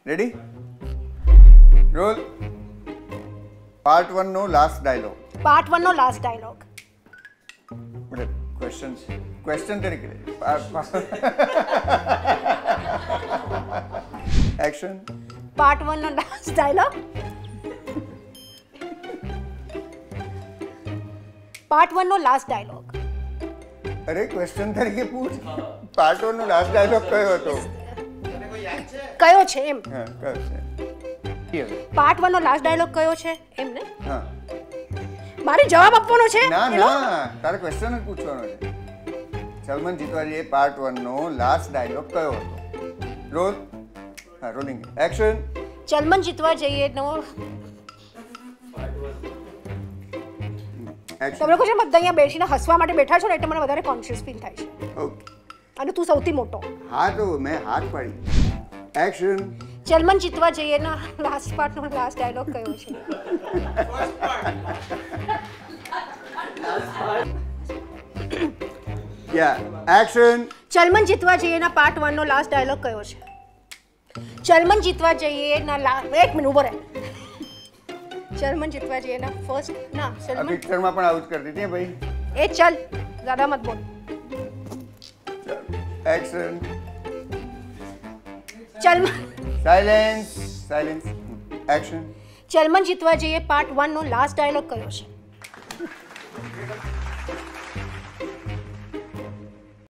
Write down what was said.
Ready? Roll. Part 1 નો last dialogue. Part 1 નો last dialogue. Question તરીકે એક્શન. પાર્ટ 1 નો લાસ્ટ ડાયલોગ. પાર્ટ 1 નો લાસ્ટ ડાયલોગ. અરે ક્વેશ્ચન તરીકે પૂછ. પાર્ટ 1 નો લાસ્ટ ડાયલોગ કયો હતો? કયો છે એમ? હા, કયો છે? પાર્ટ 1 નો લાસ્ટ ડાયલોગ કયો છે એમ ને? હા. મારે જવાબ આપવાનો છે? ના તારે ક્વેશ્ચન જ પૂછવાનો છે. સલમાન જીતવાજીએ પાર્ટ 1 નો લાસ્ટ ડાયલોગ કયો હતો? રોલ. હા, રોલિંગ એક્શન. સલમાન જીતવા જઈએ નો એક્શન. તમે લોકો છે બધા અહીંયા બેસીને હસવા માટે બેઠા છો ને એટલે મને વધારે કોન્શિયસ ફીલ થાય છે. ઓકે. અને તું સૌથી મોટો. હા તો મેં હાથ પાડી. એક્શન. સલમાન જીતવા જઈએ ના લાસ્ટ પાર્ટ નો લાસ્ટ ડાયલોગ કયો છે? યા એક્શન. સલમાન જીતવા જઈએ ના પાર્ટ 1 નો લાસ્ટ ડાયલોગ કયો છે? સલમાન જીતવા જઈએ ના એક મિનિટ ઉભો રહે. સલમાન જીતવા જઈએ ના ફર્સ્ટ ના આ સલમાન પિક્ચરમાં પણ આવું જ કરતી હતી ભાઈ. એ ચલ જ્યાદા મત બોલ. Action. Salman silence. Action. Salman જીતવા જઈએ પાર્ટ 1 નો લાસ્ટ ડાયલોગ કયો છે?